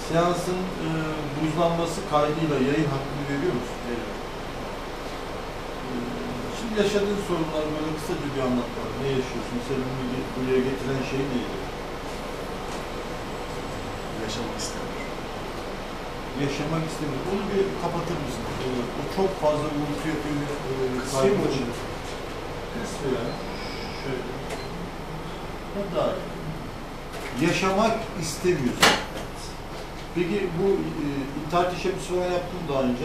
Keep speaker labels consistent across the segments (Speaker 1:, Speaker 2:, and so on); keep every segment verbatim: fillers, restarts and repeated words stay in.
Speaker 1: seansın e, buzlanması kaydıyla yayın hakkını veriyor musun?
Speaker 2: Veriyorum.
Speaker 1: E, şimdi yaşadığın sorunları böyle kısaca bir anlat bana. Ne yaşıyorsun? Seni buraya getiren şey neydi?
Speaker 2: Yaşamak istemiyorum.
Speaker 1: Yaşamak istemiyorum. Onu bir kapatır mısın? E, o çok fazla uğultu yapıyor. E,
Speaker 2: Kısayım mı hocam?
Speaker 1: Kısmı ya. Şöyle. Hatta yaşamak istemiyorsun. Peki bu e, intihar teşebbüsü falan yaptın daha önce?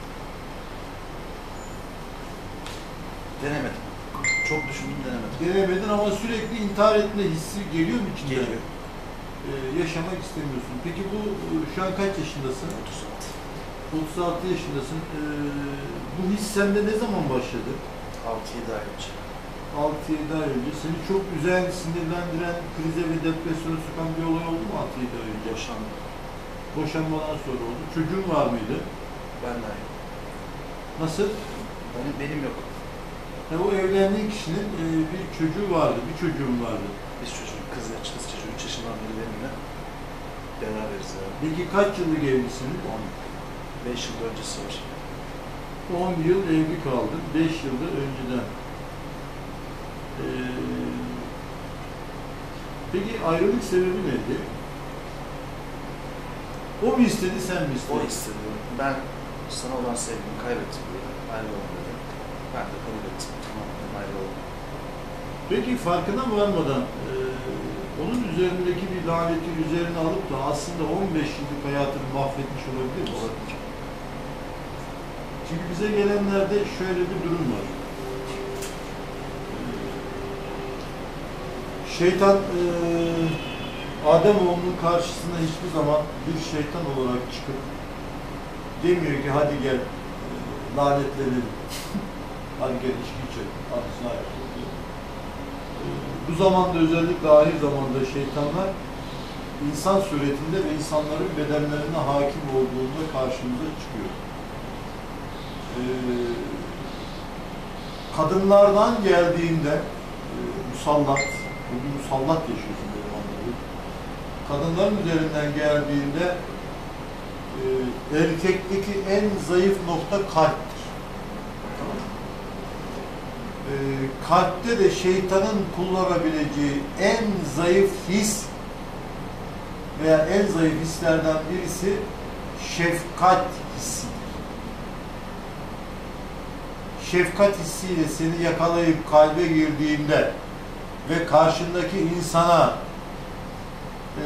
Speaker 2: Denemedim. Çok düşündüm, denemedim.
Speaker 1: Denemedin ama sürekli intihar etme hissi geliyor mu içinde?
Speaker 2: Geliyor.
Speaker 1: Ee, yaşamak istemiyorsun. Peki bu şu an kaç yaşındasın?
Speaker 2: otuz altı.
Speaker 1: otuz altı yaşındasın. Ee, bu his sende ne zaman başladı?
Speaker 2: altı yedi ay önce.
Speaker 1: altı yedi ay önce. Seni çok üzen, sinirlendiren, krize ve depresyona sokan bir olay oldu mu altı yedi ay önce?
Speaker 2: Boşandım.
Speaker 1: Boşanmadan sonra oldu. Çocuğun var mıydı?
Speaker 2: Ben de aynı.
Speaker 1: Nasıl?
Speaker 2: Benim, benim yok.
Speaker 1: Ya o evlendiğin kişinin e, bir çocuğu vardı, bir çocuğun vardı.
Speaker 2: Biz çocuğun, kız, kız çocuğu üç yaşından beri benimle beraberiz yani.
Speaker 1: Peki kaç yıllık evlisiniz?
Speaker 2: on beş yıl öncesi var.
Speaker 1: on yıl evli kaldın, beş yılda önceden. Ee, peki ayrılık sebebi neydi? O mu istedi, sen mi istedin?
Speaker 2: O istedi. Ben sana olan sevgimi kaybettim diye ayrılalım dedim. Ben de kabul ettim. Tamam dedim, ayrılalım.
Speaker 1: Peki farkına varmadan e, onun üzerindeki bir laneti üzerine alıp da aslında on beş yıllık hayatını mahvetmiş olabilir mi?
Speaker 2: Olabilir.
Speaker 1: Çünkü bize gelenlerde şöyle bir durum var. Şeytan e, Ademoğlunun karşısına hiçbir zaman bir şeytan olarak çıkıp demiyor ki hadi gel e, lanetlenelim. Hadi gel içki içelim. Hadi sana yapalım diyor. E, bu zamanda özellikle ahir zamanda şeytanlar insan suretinde ve insanların bedenlerine hakim olduğunda karşımıza çıkıyor. E, kadınlardan geldiğinde e, musallat, bugün musallat yaşıyorsun benim anladığım. Kadınların üzerinden geldiğinde e, erkekteki en zayıf nokta kalptir. E, kalpte de şeytanın kullanabileceği en zayıf his veya en zayıf hislerden birisi şefkat hissidir. Şefkat hissiyle seni yakalayıp kalbe girdiğinde ve karşındaki insana e,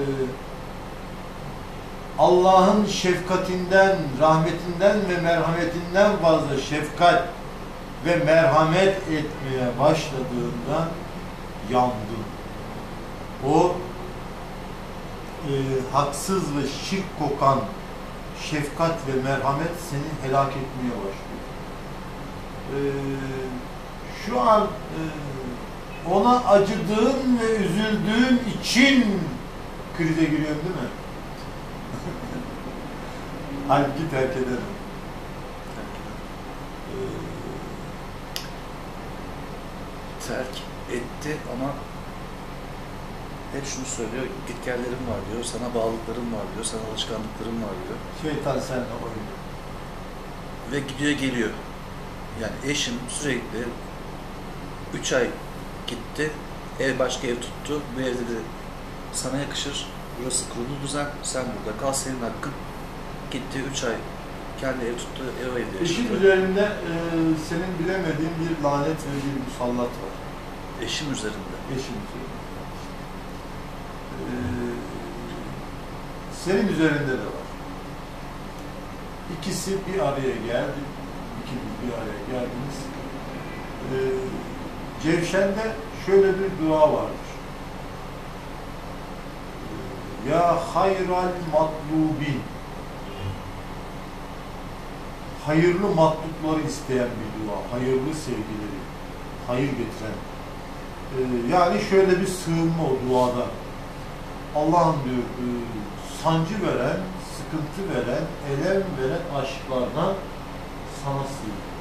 Speaker 1: Allah'ın şefkatinden, rahmetinden ve merhametinden fazla şefkat ve merhamet etmeye başladığında yandın. O e, haksız ve şirk kokan şefkat ve merhamet seni helak etmeye başlıyor. E, şu an e, ona acıdığın ve üzüldüğün için krize giriyorsun değil mi? Halbuki terk ederim. Ee,
Speaker 2: Terk etti ama hep şunu söylüyor, gitgellerim var diyor, sana bağlılıklarım var diyor, sana alışkanlıklarım var diyor.
Speaker 1: Şeytan seninle oynuyor.
Speaker 2: Ve gidiyor geliyor. Yani eşim sürekli üç ay gitti, ev başka ev tuttu, bu evde de sana yakışır, burası kurulu düzen, sen burada kal, senin hakkın. Gitti üç ay, kendi ev tuttu, ev evde yaşadı.
Speaker 1: Eşin üzerinde e, senin bilemediğin bir lanet ve bir musallat var.
Speaker 2: Eşim üzerinde.
Speaker 1: Eşin üzerinde. Ee, senin üzerinde de var. İkisi bir araya geldi. İkiniz bir araya geldiniz. Ee, Cevşen'de şöyle bir dua vardır. Ee, ya hayral matlubin. Hayırlı matlupları isteyen bir dua. Hayırlı sevgileri. Hayır getiren. Ee, yani şöyle bir sığınma o duada. Allah'ım diyor, e, sancı veren, sıkıntı veren, elem veren aşklardan sana sığınıyorum.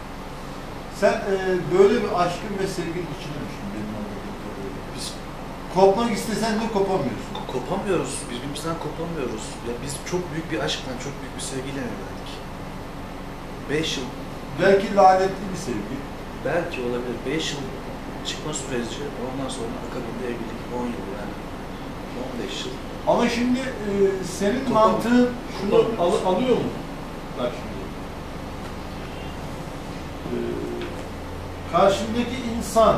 Speaker 1: Sen e, böyle bir aşkın ve sevginin içine düştün benim anladığım kadarıyla.
Speaker 2: Biz
Speaker 1: kopmak istesen de kopamıyorsun.
Speaker 2: Kopamıyoruz, birbirimizden kopamıyoruz. Ya biz çok büyük bir aşkla, çok büyük bir sevgiyle evlendik. Beş yıl,
Speaker 1: Belki lanetli bir sevgi.
Speaker 2: belki olabilir. Beş yıl çıkma süreci, ondan sonra akabinde evlilik on yıl yani. on beş yıl.
Speaker 1: Ama şimdi e, senin
Speaker 2: Kopam-
Speaker 1: mantığın şunu
Speaker 2: kopamıyoruz.
Speaker 1: al, alıyor mu? Bak şimdi. E, karşındaki insan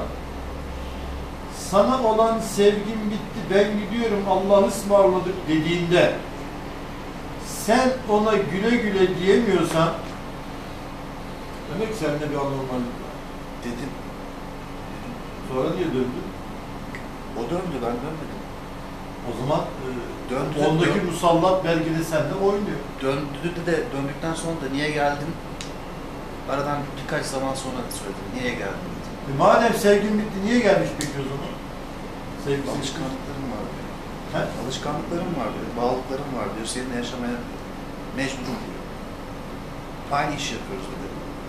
Speaker 1: sana olan sevgim bitti, ben gidiyorum, Allah'ı ısmarladık dediğinde sen ona güle güle diyemiyorsan demek ki sende bir anormallik var.
Speaker 2: Dedim.
Speaker 1: Sonra niye döndün?
Speaker 2: O döndü, ben dönmedim.
Speaker 1: O zaman e,
Speaker 2: Döndü,
Speaker 1: ondaki
Speaker 2: dön-
Speaker 1: musallat belki de sende oynuyor.
Speaker 2: Döndü de döndükten sonra da niye geldin? Aradan birkaç zaman sonra söyledim. Niye geldin dedim.
Speaker 1: E, madem sevgin bitti, niye gelmiş peki o zaman? Sevgisi bitti.
Speaker 2: Alışkanlıklarım var diyor.
Speaker 1: He?
Speaker 2: Alışkanlıklarım var diyor. Bağlılıklarım var diyor. Seninle yaşamaya mecburum diyor. Aynı işi yapıyoruz dedi.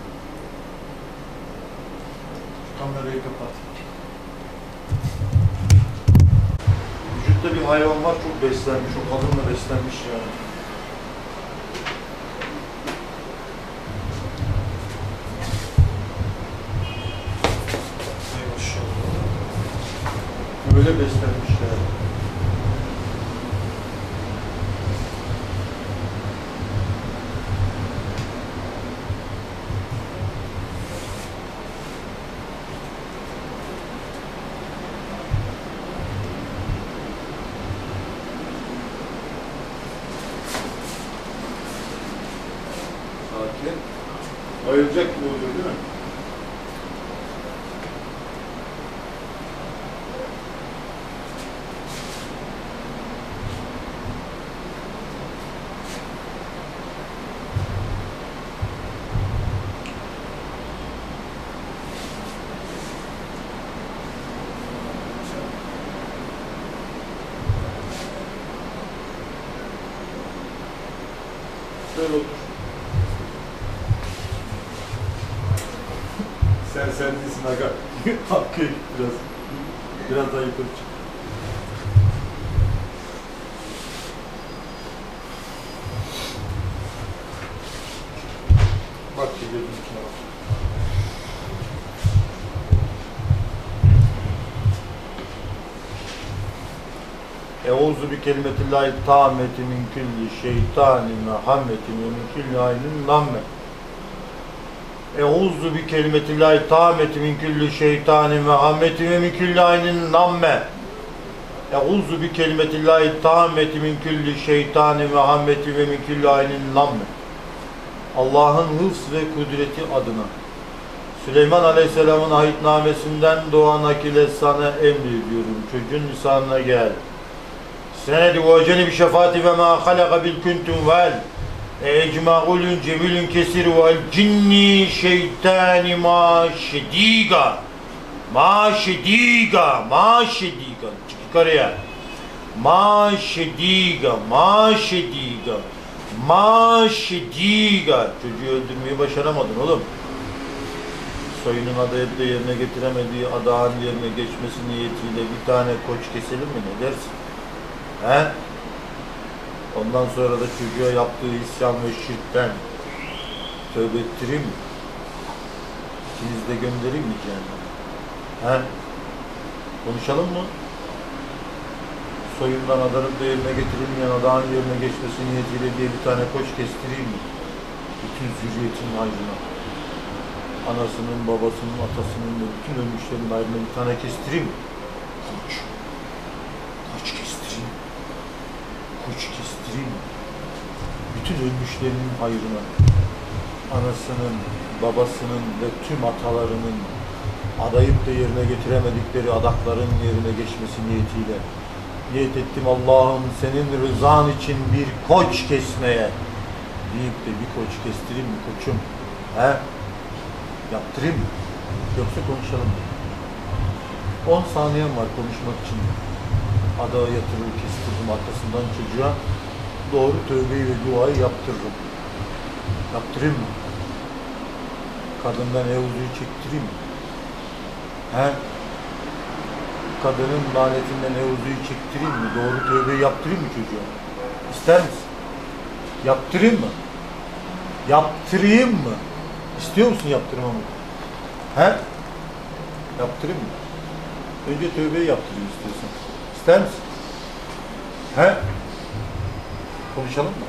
Speaker 1: Kamerayı kapat. Vücutta bir hayvan var, çok beslenmiş, o kadınla beslenmiş yani. Öyle beslenmiş yani. Sakin. Bayılacak gibi oluyor değil mi? Şöyle otur. Sen sen değilsin aga. Hakkı biraz. Biraz daha yukarı çık. Bak ki gözün içine bak. Euzu bi kelimetillahi tammeti min kulli şeytanin ve hammetin ve min kulli aynin lamme. Euzu bi kelimetillahi tammeti min kulli şeytanin ve hammetin ve min kulli aynin lamme. Euzu bi kelimetillahi tammeti min kulli şeytanin ve hammetin ve min kulli aynin lamme. Allah'ın hıfz ve kudreti adına Süleyman Aleyhisselam'ın ahitnamesinden doğan akile sana emrediyorum. Çocuğun lisanına gel. Senedi ve ceni bi şefaati ve ma halaka bil kuntum vel ecma'ulun cemilun kesir vel cinni şeytani ma şediga ma şediga ma şediga çık yukarıya ma şediga ma şediga ma şediga çocuğu öldürmeyi başaramadın oğlum. Soyunun adayıp da yerine getiremediği adağın yerine geçmesi niyetiyle bir tane koç keselim mi, ne dersin? He? Ondan sonra da çocuğa yaptığı isyan ve şirkten tövbe ettireyim mi? İkiniz de göndereyim mi cehenneme? He? Konuşalım mı? Soyundan adanıp da yerine getirilmeyen adağın yerine geçmesi niyetiyle diye bir tane koç kestireyim mi? Bütün zürriyetin hayrına. Anasının, babasının, atasının ve bütün ölmüşlerin hayrına bir tane kestireyim mi? Koç. Koç kestireyim. Koç kestireyim mi? Bütün ölmüşlerinin hayrına. Anasının, babasının ve tüm atalarının adayıp da yerine getiremedikleri adakların yerine geçmesi niyetiyle niyet ettim Allah'ım senin rızan için bir koç kesmeye deyip de bir koç kestireyim mi koçum? He? Yaptırayım mı? Yoksa konuşalım mı? on saniyem var konuşmak için. Adağı yatırır, kestirdim arkasından çocuğa. Doğru tövbeyi ve duayı yaptırırım. Yaptırayım mı? Kadından Evuzu'yu çektireyim mi? He? kadının lanetinden Evuzu'yu çektireyim mi? Doğru tövbeyi yaptırayım mı çocuğa? İster misin? Yaptırayım mı? Yaptırayım mı? İstiyor musun yaptırmamı? He? Yaptırayım mı? Önce tövbeyi yaptırayım istiyorsan. İster misin? He? Konuşalım mı?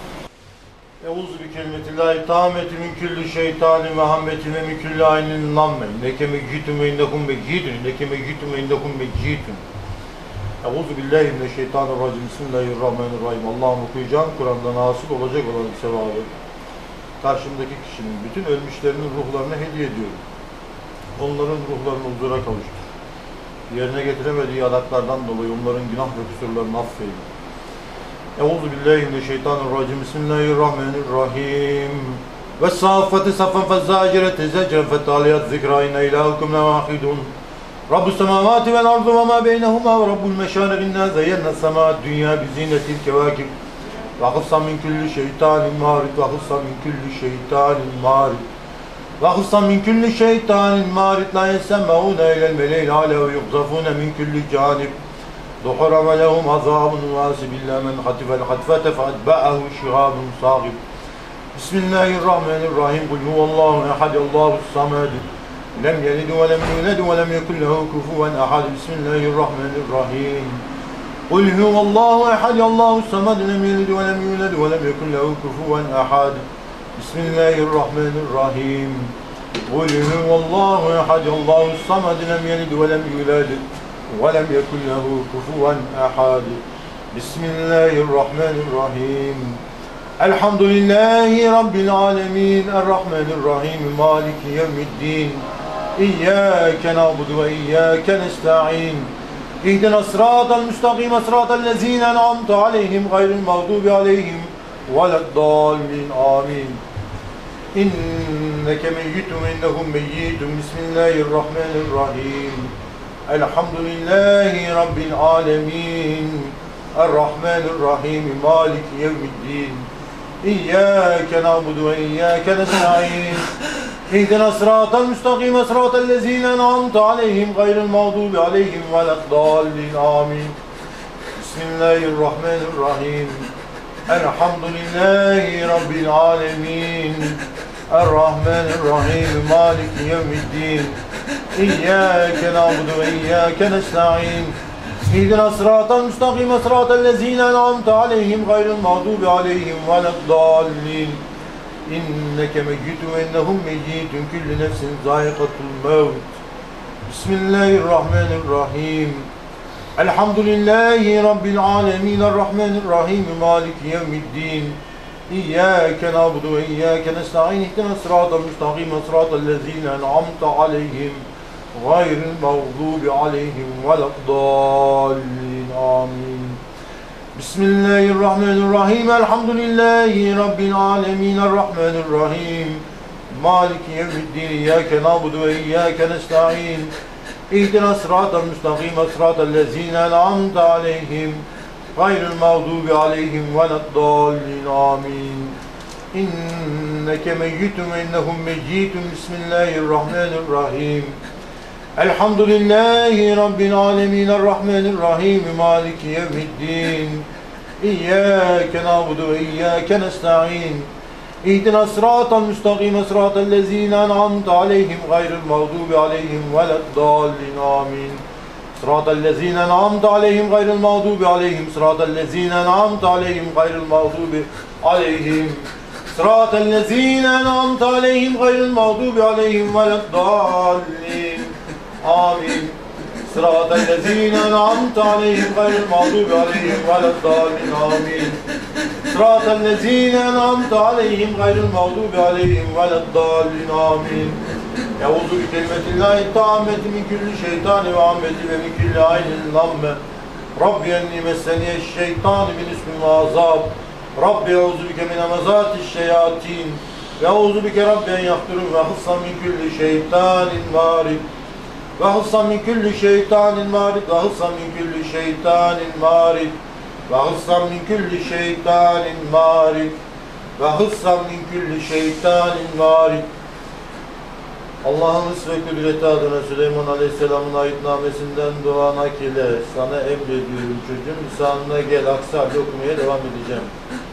Speaker 1: Euzu bi kelimetillahi tammeti min kulli şeytanin ve hammetin ve min kulli aynin lamme. Leke mecitun ve innekum mecitun. Leke mecitun ve innekum mecitun. Euzu billahi mineşşeytanirracim. Bismillahirrahmanirrahim. Allah'ım okuyacağım Kur'an'dan hasıl olacak olan sevabı karşımdaki kişinin bütün ölmüşlerinin ruhlarına hediye ediyorum. Onların ruhlarını huzura kavuştur. Yerine getiremediği adaklardan dolayı onların günah ve kusurlarını affeyle. Euzu billahi mineşşeytanirracim. Bismillahirrahmanirrahim. Ve safati saffen fezzacirete zecren fetaliyat zikra inne ilahukum levahidun. Rabbus semavati vel ardu ve ma beynehuma ve rabbul meşârik inna zeyyenne semâd dünya bizinetil kevâkib. Ve hıfsan min kulli şeytanin marid ve hıfsan min kulli şeytanin marid. Ve hıfsan min kulli şeytanin marid la yesemmâûne ilel meleğil âle ve yukzafûne min kulli canib. ظهر ولهم عذاب واسب إلا من خطف الخطفة فأتبعه شهاب صاغب بسم الله الرحمن الرحيم قل هو الله أحد الله الصمد لم يلد ولم يولد ولم يكن له كفوا أحد بسم الله الرحمن الرحيم قل هو الله أحد الله الصمد لم يلد ولم يولد ولم يكن له كفوا أحد بسم الله الرحمن الرحيم قل هو الله أحد الله الصمد لم يلد ولم يولد وَلَمْ يَكُنْ لَهُ كُفُوًا أَحَدٌ بِسْمِ اللّٰهِ الرَّحْمَنِ الرَّحِيمِ الْحَمْدُ لِلّٰهِ رَبِّ الْعَالَمِينَ الرَّحْمَنِ الرَّحِيمِ مَالِكِ يَوْمِ الدِّينِ إِيَّاكَ نَعْبُدُ وَإِيَّاكَ نَسْتَعِينُ اهْدِنَا الصِّرَاطَ الْمُسْتَقِيمَ صِرَاطَ الَّذِينَ أَنْعَمْتَ عَلَيْهِمْ غَيْرِ الْمَغْضُوبِ عَلَيْهِمْ وَلَا الضَّالِّينَ آمين إِنَّكَ مَيِّتٌ وَإِنَّهُمْ مَيِّتُونَ بِسْمِ اللّٰهِ الرَّحْمَنِ الرَّحِيمِ Elhamdülillahi Rabbil alemin. Errahmanirrahim. Maliki yevmiddin. İyyâke na'budu ve iyyâke nesta'in. İhdina sıratal müstakime sıratal lezîne en'amte aleyhim gayril mağdubi aleyhim veleddallin. Amin. Bismillahirrahmanirrahim. Elhamdülillahi Rabbil alemin. Errahmanirrahim. Maliki yevmiddin. İyyâke na'budu ve iyyâke nesta'in. İhdina sıratal müstakime sıratal lezîne en'amte aleyhim gayril mağdubi aleyhim veleddallin. İnneke meyyitun ve innehum meyyitun. Kullu nefsin zâikatul mevt. Bismillahirrahmanirrahim. Elhamdülillahi Rabbil alemin. Errahmanirrahim. Maliki yevmiddin. İyyâke na'budu ve iyyâke nesta'in. İhdina sıratal müstakime sıratal lezîne en'amte aleyhim gayril mağdubi aleyhim veleddallin. Amin. Bismillahirrahmanirrahim. Elhamdülillahi Rabbil alemin. Errahmanirrahim. Maliki yevmiddin. İyyâke na'budu ve iyyâke nesta'in. İhdina sıratal müstakime sıratal lezîne en'amte aleyhim gayril mağdubi aleyhim veleddallin. Amin. İnneke meyyitun ve innehum meyyitun. Bismillahirrahmanirrahim. Elhamdülillahi Rabbil alemin. Errahmanirrahim. Maliki yevmiddin. İyyâke na'budu ve iyyâke nesta'in. İhdina sıratal müstakime sıratal lezîne en'amte aleyhim gayril mağdubi aleyhim veleddallin. Amin. Sıratal lezîne en'amte aleyhim gayril mağdubi aleyhim. Sıratal lezîne en'amte aleyhim gayril mağdubi aleyhim. Sıratal lezîne en'amte aleyhim gayril mağdubi aleyhim veleddallin. Amin. Sıratal lezîne en'amte aleyhim gayril mağdubi aleyhim veleddallin. Amin. Sıratal lezîne en'amte aleyhim gayril mağdubi aleyhim veleddallin. Amin. Euzu bi kelimetillahi tammeti min kulli şeytani ve ammeti ve min kulli aynin lamme. Rabbi enni messeniyeşşeytani min ismin ve azab. Rabbi euzu bike min amazatiş şeyatin. Ve euzu bike Rabbi en yahdurun ve hıssan min kulli şeytanin marid. Ve hıssan min kulli şeytanin marid. Ve hıssan min kulli şeytanin marid. Ve hıssan min kulli şeytanin marid. Ve hıssan min kulli şeytanin marid. Allah'ın hıs ve kudreti adına Süleyman Aleyhisselam'ın ayetnamesinden dua nakile. Sana emrediyorum çocuğum. Lisanına gel. Aksi halde okumaya devam edeceğim.